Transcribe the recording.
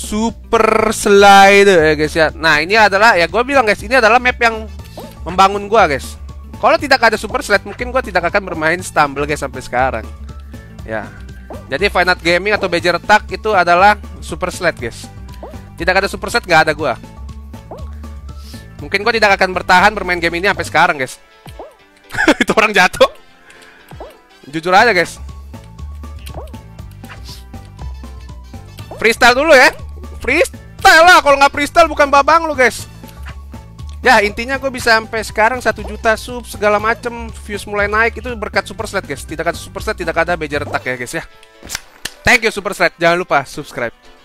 Super Slide ya guys ya. Nah ini adalah ya gue bilang guys, ini adalah map yang membangun gue guys. Kalau tidak ada Super Slide mungkin gue tidak akan bermain Stumble guys sampai sekarang. Ya. Jadi Finite Gaming atau BJ Retak itu adalah Super Slide guys. Tidak ada Super Slide gak ada gue. Mungkin gue tidak akan bertahan bermain game ini sampai sekarang guys. Itu orang jatuh. Jujur aja guys. Freestyle dulu ya. Freestyle lah, kalau nggak freestyle bukan babang lu guys. Ya intinya gue bisa sampai sekarang 1 juta sub segala macem, views mulai naik itu berkat Super Slide guys. Tidak ada Super Slide tidak ada BJ Retak ya guys ya. Thank you Super Slide, jangan lupa subscribe.